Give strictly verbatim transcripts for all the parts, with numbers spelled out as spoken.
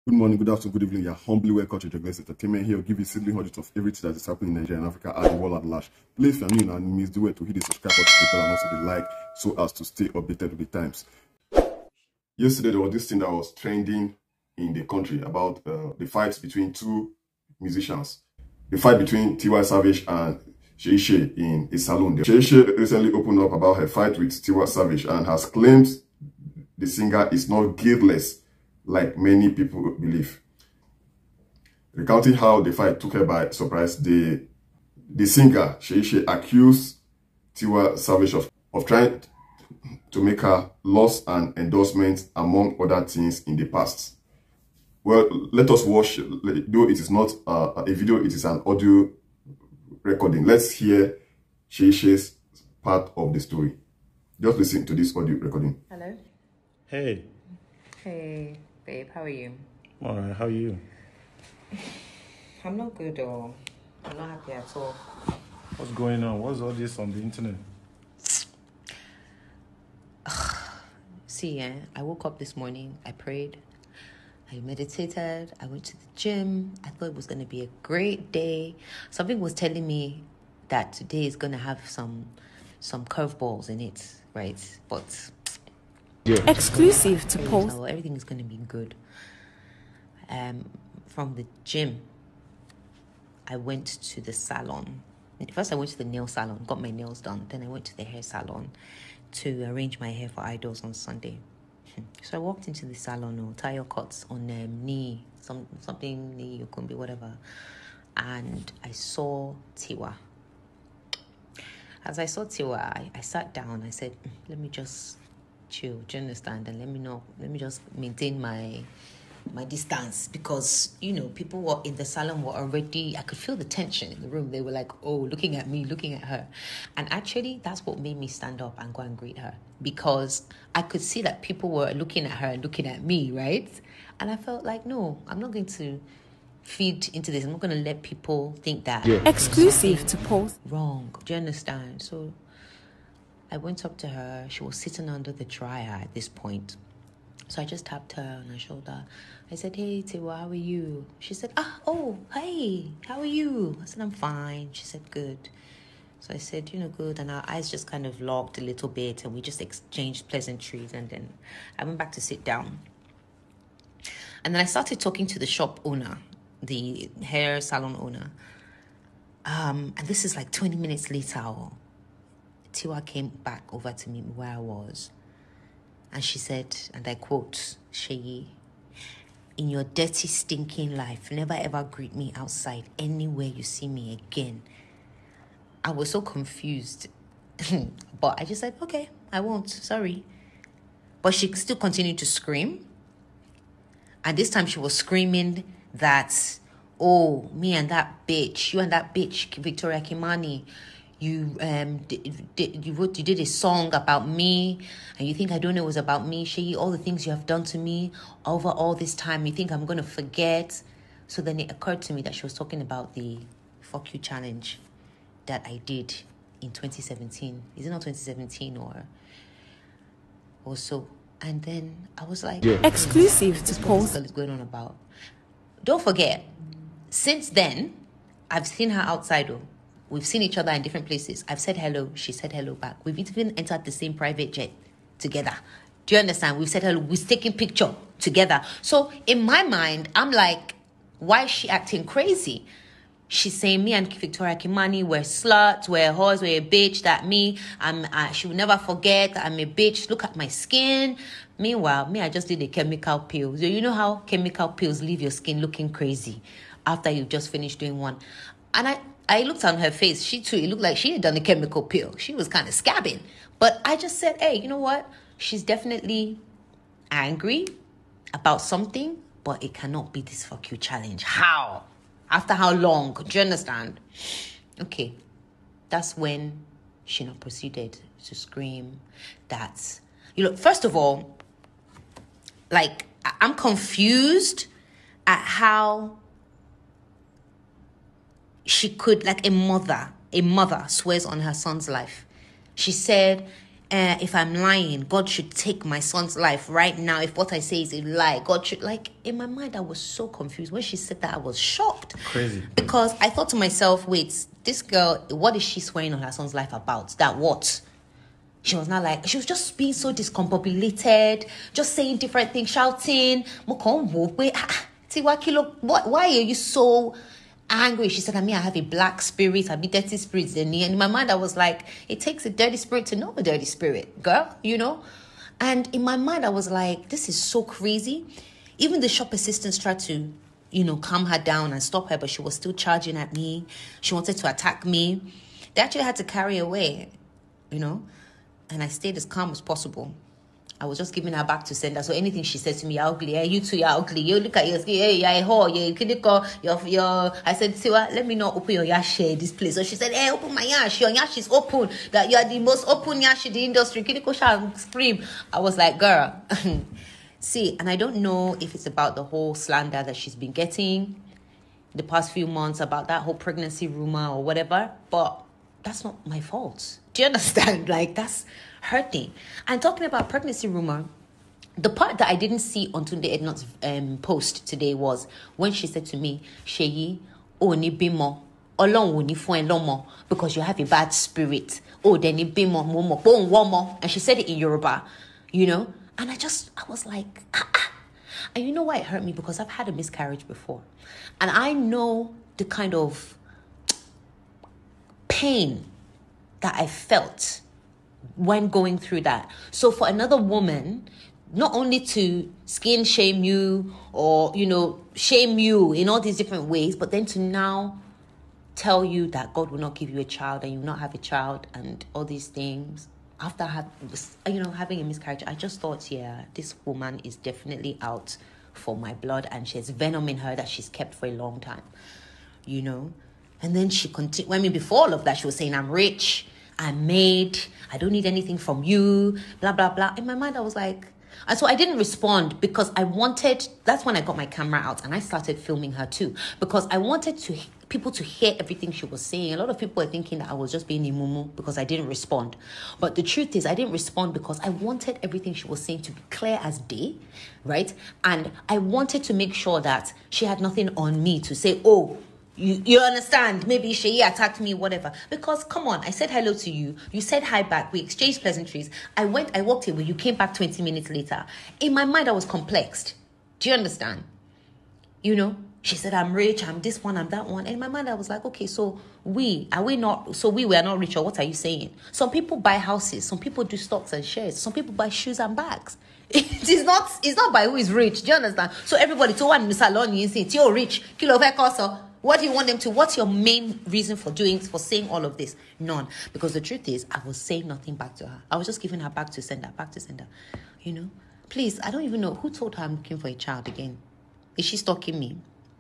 Good morning, good afternoon, good evening. You're humbly welcome to Jagles Entertainment. Here, we'll give you sibling audit of everything that is happening in Nigeria and Africa and the world at large. Please, if you're new and miss the way to hit the subscribe button to the bell and also the like so as to stay updated with the times. Yesterday, there was this thing that was trending in the country about uh, the fights between two musicians. The fight between Tiwa Savage and Seyi Shay in a salon. Seyi Shay recently opened up about her fight with Tiwa Savage and has claimed the singer is not guiltless like many people believe. Recounting how the fight took her by surprise, the, the singer, Seyi Shay, accused Tiwa Savage of, of trying to make her loss and endorsement, among other things, in the past. Well, let us watch, though it is not uh, a video, it is an audio recording. Let's hear Seyi Shay's part of the story. Just listen to this audio recording. Hello. Hey. Hey, babe, how are you? All right, how are you? I'm not good, or I'm not happy at all. What's going on? What's all this on the internet? See, eh, I woke up this morning, I prayed, I meditated, I went to the gym. I thought it was going to be a great day. Something was telling me that today is going to have some some curveballs in it, right? But yeah. Exclusive to post. So everything is going to be good. Um, from the gym, I went to the salon. First, I went to the nail salon, got my nails done. Then I went to the hair salon to arrange my hair for idols on Sunday. So I walked into the salon, or tire cuts on um, knee, some something knee, you can be whatever. And I saw Tiwa. As I saw Tiwa, I, I sat down. I said, let me just chill, do you understand? And let me know, let me just maintain my my distance, because, you know, people were in the salon were already, I could feel the tension in the room. They were like, oh, looking at me, looking at her. And actually, that's what made me stand up and go and greet her, because I could see that people were looking at her and looking at me, right? And I felt like, no, I'm not going to feed into this. I'm not going to let people think that. Yeah. Exclusive to post. Wrong. Do you understand? So I went up to her. She was sitting under the dryer at this point. So I just tapped her on her shoulder. I said, hey, Tiwa, how are you? She said, ah, oh, hey, how are you? I said, I'm fine. She said, good. So I said, you know, good. And our eyes just kind of locked a little bit, and we just exchanged pleasantries. And then I went back to sit down. And then I started talking to the shop owner, the hair salon owner. Um, and this is like twenty minutes later. Tiwa came back over to me where I was. And she said, and I quote, Seyi, in your dirty, stinking life, never ever greet me outside anywhere you see me again. I was so confused. But I just said, okay, I won't, sorry. But she still continued to scream. And this time she was screaming that, oh, me and that bitch, you and that bitch, Victoria Kimani, You um did, did, you wrote you did a song about me, and you think I don't know it was about me, Seyi, all the things you have done to me over all this time, you think I'm gonna forget? So then it occurred to me that she was talking about the fuck you challenge that I did in twenty seventeen. Is it not twenty seventeen or or so? And then I was like, yeah. Exclusive to this post. girl is going on about. Don't forget, since then I've seen her outside though. We've seen each other in different places. I've said hello. She said hello back. We've even entered the same private jet together. Do you understand? We've said hello. We've taken picture together. So in my mind, I'm like, why is she acting crazy? She's saying me and Victoria Kimani, we're sluts, we're whores, we're a bitch, that me, I'm, I, she will never forget that I'm a bitch. Look at my skin. Meanwhile, me, I just did a chemical peel. So you know how chemical peels leave your skin looking crazy after you've just finished doing one. And I... I looked on her face. She too, it looked like she had done a chemical peel. She was kind of scabbing. But I just said, hey, you know what? She's definitely angry about something, but it cannot be this fuck you challenge. How? After how long? Do you understand? Okay. That's when she now proceeded to scream that, you know, first of all, like, I'm confused at how she could, like a mother, a mother swears on her son's life. She said, uh, if I'm lying, God should take my son's life right now. If what I say is a lie, God should, like, in my mind, I was so confused. When she said that, I was shocked. Crazy. Because I thought to myself, wait, this girl, what is she swearing on her son's life about? That what? She was not like, she was just being so discombobulated, just saying different things, shouting. Tiwa Kilo, what, why are you so angry? She said, I mean, I have a black spirit, I be dirty spirits in me. And in my mind, I was like, it takes a dirty spirit to know a dirty spirit, girl, you know? And in my mind, I was like, this is so crazy. Even the shop assistants tried to, you know, calm her down and stop her, but she was still charging at me. She wanted to attack me. They actually had to carry her away, you know? And I stayed as calm as possible. I was just giving her back to sender. So anything she said to me, you're ugly. Hey, you too, you're ugly. You look at your skin. Hey, you're a whore. You're critical. You're, you're... I said, Tiwa, let me not open your yash in this place. So she said, hey, open my yash. Your yash is open. That you are the most open yash in the industry. Critical shall scream. I was like, girl. See, and I don't know if it's about the whole slander that she's been getting the past few months about that whole pregnancy rumor or whatever, but that's not my fault. Do you understand? Like, that's her thing. And talking about pregnancy rumor, the part that I didn't see on Tunde Ednot's um, post today was when she said to me, Seyi, oh, ni bimo, Olorun ni fun e lomo, because you have a bad spirit. Oh, then ni bimo, momo, bon womo. And she said it in Yoruba, you know? And I just, I was like, ah, ah. And you know why it hurt me? Because I've had a miscarriage before. And I know the kind of pain that I felt when going through that. So for another woman, not only to skin shame you or, you know, shame you in all these different ways, but then to now tell you that God will not give you a child and you will not have a child and all these things. After have, you know, having a miscarriage, I just thought, yeah, this woman is definitely out for my blood and she has venom in her that she's kept for a long time, you know. And then she continued, I mean, before all of that, she was saying, I'm rich, I'm made, I don't need anything from you, blah, blah, blah. In my mind, I was like, and so I didn't respond because I wanted, that's when I got my camera out and I started filming her too, because I wanted to people to hear everything she was saying. A lot of people were thinking that I was just being a mumu because I didn't respond. But the truth is I didn't respond because I wanted everything she was saying to be clear as day, right? And I wanted to make sure that she had nothing on me to say, oh, You you understand? Maybe Seyi attacked me, whatever. Because, come on, I said hello to you. You said hi back. We exchanged pleasantries. I went, I walked away. You came back twenty minutes later. In my mind, I was complexed. Do you understand? You know? She said, I'm rich, I'm this one, I'm that one. And in my mind, I was like, okay, so we, are we not, so we were not rich, or what are you saying? Some people buy houses. Some people do stocks and shares. Some people buy shoes and bags. It is not, it's not by who is rich. Do you understand? So everybody, to one salon, you say, you're rich. Kilo also. What do you want them to? What's your main reason for doing, for saying all of this? None. Because the truth is, I was saying nothing back to her. I was just giving her back to sender, back to sender. You know? Please, I don't even know. Who told her I'm looking for a child again? Is she stalking me?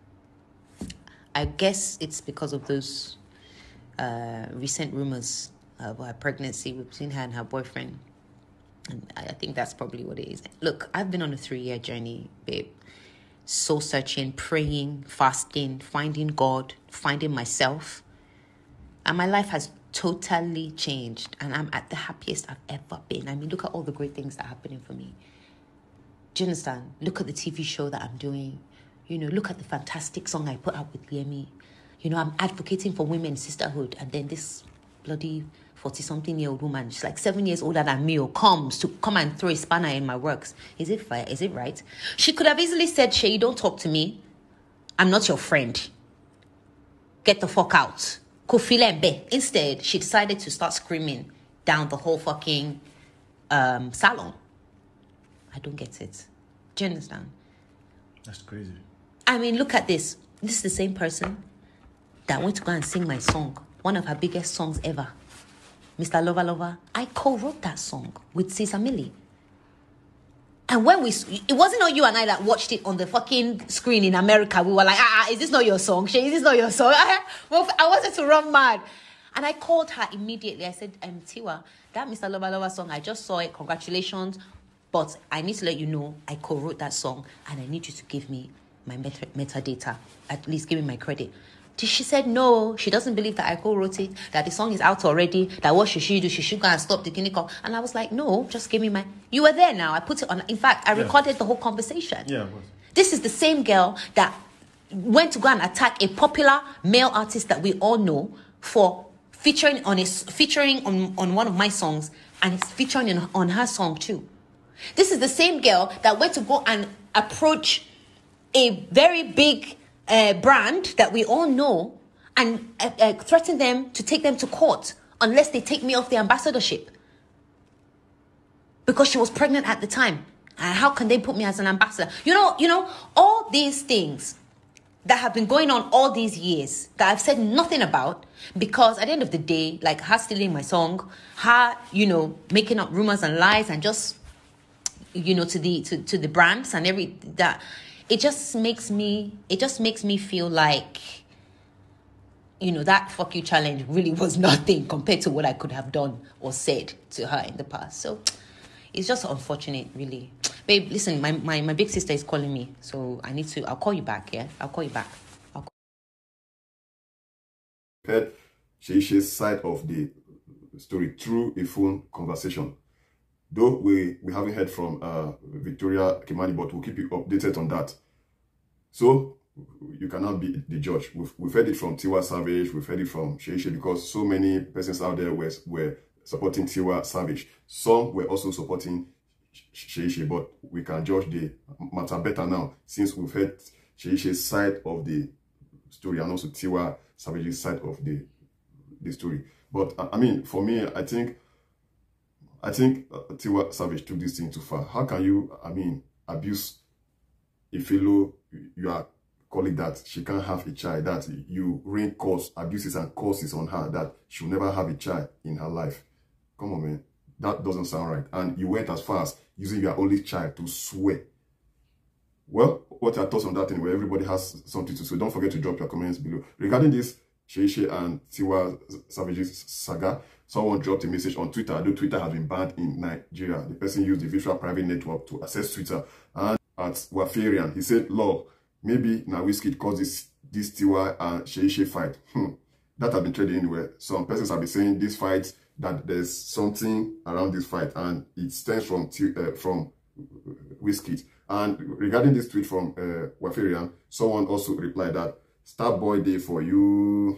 I guess it's because of those uh, recent rumors of her pregnancy between her and her boyfriend. And I think that's probably what it is. Look, I've been on a three-year journey, babe. Soul searching, praying, fasting, finding God, finding myself. And my life has totally changed. And I'm at the happiest I've ever been. I mean, look at all the great things that are happening for me. Do you understand? Look at the T V show that I'm doing. You know, look at the fantastic song I put out with Liemi. You know, I'm advocating for women's sisterhood. And then this bloody forty-something-year-old woman, she's like seven years older than me, or comes to come and throw a spanner in my works. Is it fair? Is it right? She could have easily said, Shay, don't talk to me. I'm not your friend. Get the fuck out. Kofilembe. Instead, she decided to start screaming down the whole fucking um, salon. I don't get it. Do you understand? That's crazy. I mean, look at this. This is the same person that went to go and sing my song. One of her biggest songs ever. Mister Lover Lover. I co-wrote that song with Cesar Millie. And when we, it wasn't not you and I that watched it on the fucking screen in America. We were like, ah, is this not your song? Shay, is this not your song? Well, I wanted to run mad. And I called her immediately. I said, um, Tiwa, that Mister Lover Lover song, I just saw it. Congratulations. But I need to let you know I co-wrote that song and I need you to give me my meta- metadata. At least give me my credit. She said no, she doesn't believe that I co-wrote it, that the song is out already, that what should she do? She should go and stop the clinical. And I was like, no, just give me my... You were there now. I put it on. In fact, I Yeah. recorded the whole conversation. Yeah, it was. This is the same girl that went to go and attack a popular male artist that we all know for featuring on his featuring on, on one of my songs, and it's featuring in, on her song too. This is the same girl that went to go and approach a very big uh, brand that we all know and uh, uh, threaten them to take them to court unless they take me off the ambassadorship because she was pregnant at the time. And how can they put me as an ambassador? You know, you know, all these things that have been going on all these years that I've said nothing about, because at the end of the day, like her stealing my song, her, you know, making up rumors and lies and just, you know, to the to, to the brands and every that, it just makes me it just makes me feel like, you know, that fuck you challenge really was nothing compared to what I could have done or said to her in the past. So it's just unfortunate, really. Babe, listen, my, my, my big sister is calling me, so I need to, I'll call you back, yeah? I'll call you back. I'll call Heard Seyi Shay's side of the story through a phone conversation. Though we, we haven't heard from uh, Victoria Kimani, but we'll keep you updated on that. So, you cannot be the judge. We've, we've heard it from Tiwa Savage, we've heard it from Seyi Shay, because so many persons out there were, were supporting Tiwa Savage. Some were also supporting Seyi Shay, but we can judge the matter better now, since we've heard Seyi Shay's side of the story and also Tiwa Savage's side of the, the story. But, I mean, for me, I think I think uh, Tiwa Savage took this thing too far. How can you, I mean, abuse a fellow, you are calling that she can't have a child, that you rain cause, abuses and curses on her, that she'll never have a child in her life? Come on, man. That doesn't sound right. And you went as far as using your only child to swear. Well, what are your thoughts on that anyway? Everybody has something to say. Don't forget to drop your comments below. Regarding this Seyi Shay and Tiwa Savage's saga, someone dropped a message on Twitter. Though Twitter has been banned in Nigeria, the person used the virtual private network to access Twitter. And at Wafarian, he said, "Lord, maybe now Wizkid caused this, this Tiwa and Seyi Shay fight." Hmm. That has been traded anywhere. Some persons have been saying this fight, that there's something around this fight, and it stems from uh, from Wizkid. And regarding this tweet from uh, Wafarian, someone also replied that Starboy Day for you,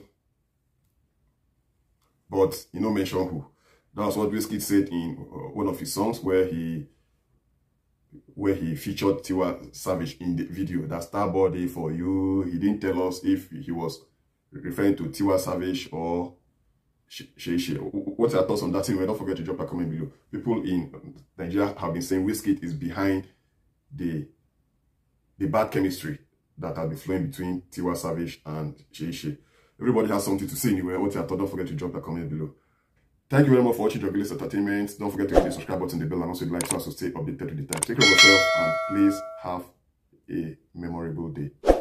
but you know, mention who. That was what Wizkid said in uh, one of his songs, where he where he featured Tiwa Savage in the video. That Starboy Day for you. He didn't tell us if he was referring to Tiwa Savage or Seyi Shay. What's your thoughts on that thing? Well, don't forget to drop a comment below. People in Nigeria have been saying Wizkid is behind the the bad chemistry that has been flowing between Tiwa Savage and Seyi Shay. Everybody has something to say anyway. What's your thought? Don't forget to drop a comment below. Thank you very much for watching Drugilist Entertainment. Don't forget to hit the subscribe button, the bell, and also the like so as to stay updated with the time. Take care of yourself and please have a memorable day.